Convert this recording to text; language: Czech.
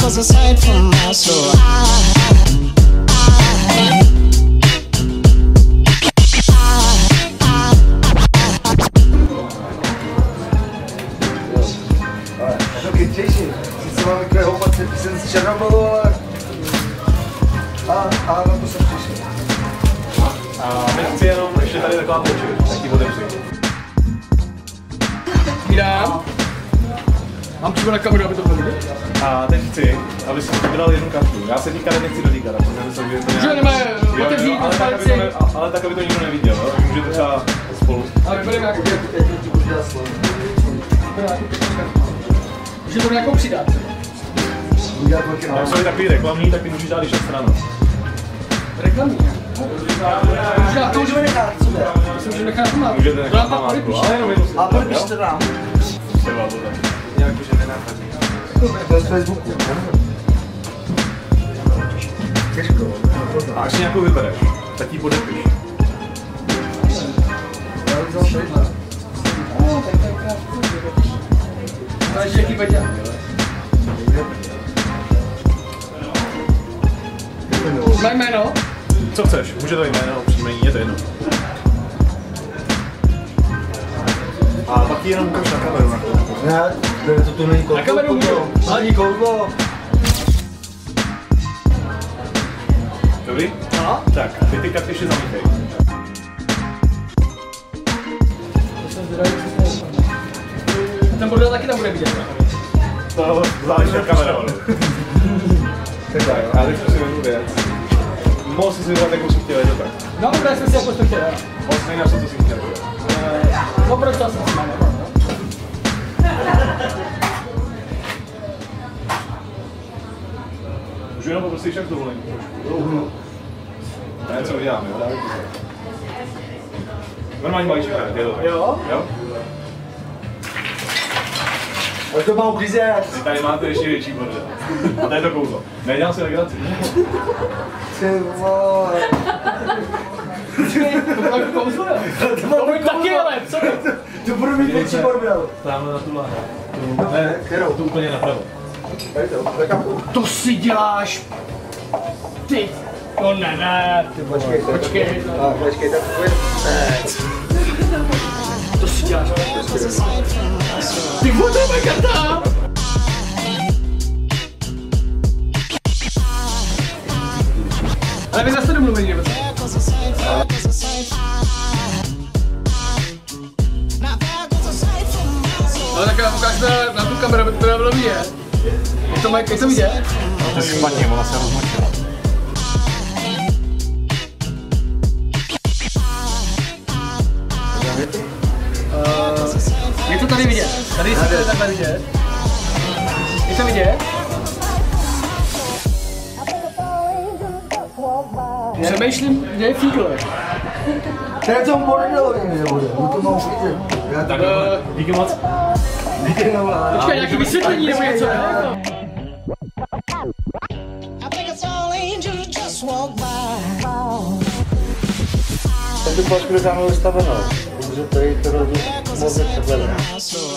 was a sight for my soul. Sice máme takové opatrně písen z Černobylu, ale... A na to jsem přišel. A my chci jenom ještě tady taková počít, taký otevři. Vydám. Mám přímo na kameru, aby to bylo vidět. A teď chci, aby si vybral jednu kartu. Já se týkat nechci dotýkat, protože myslím, že to nějak... Že nemáme otevřít na spalici. Ale tak, aby to nikdo neviděl, jo? Můžete třeba spolu. Ale budeme nějakou Může to nějakou přidat. Tam jsou takový reklamní, tak ty můžeš dát ještě stranu. Reklamní? Může to můžeme nechat, co jde? To můžeme nechat na můžete nechat na mátku, ale jenom jednu stranu. A podepište nám. Třeba to tak. Nějak už je nenápadí. To je z Facebooku. Těžko. A až si nějakou vybereš, tak ji podepiš. Já bych vzal šejhle. Máš jaký baťa? Má jméno? Co chceš? Může to jméno, příjmení, je to jedno. A pak ji jenom ukáž na kameru. Ne, to tu není kouzlo. Na kameru můžu. Ani kouzlo. Dobrý? Aha. Tak, ty karty ještě zamíchej. Ten bordel taky tam bude vidět. To záleží od kameru. Tak, já teď zkusím jednu věc. Mohl jsi si vybrat, jakou jsi chtěl, je to tak? No, vybrali jsme si, jako jsi to chtěl. Mohl jsi nejnáš, co jsi chtěl. No, proč to asi máme? Můžu jenom poprosit však dovolení trošku. Ne, co udělám, jo? Dávej pozor. Normální malíček, je to tak? Jo? Jo? Ale to mám uklízet. Vy tady máte ještě větší bordel. A to je to kouzlo. Nedělám si legraci. Ty vole. To bylo jako kouzlo, jo? To bylo taky, ale co to? To budu mít větší bordel. Tamhle na tuhle. Ne, kterou? Tu úplně napravo. Tady to, za kapku. To si děláš. Ty. No ne. Ty počkej. Počkej. Počkej, tak pojď. To si děláš. Ty vole, to je moje karta. Ale vy zase domluvení, nebo co? Ale tak já ukážu na tu kameru, aby to teda bylo vidět. Je to vidět? To je špatně, ona se rozmočila. Je to tady vidět. Tady je to takhle vidět. Je to vidět? Přemýšlím, kde je fígl. To je tomu bordelovi nebude, to mám uklízet. Tak, díky moc. Díky moc. Počkej, nějaký vysvětlení nebo něco, ne? Tak to pašku je tamhle vystavená, protože tady to rozumí moc takhle.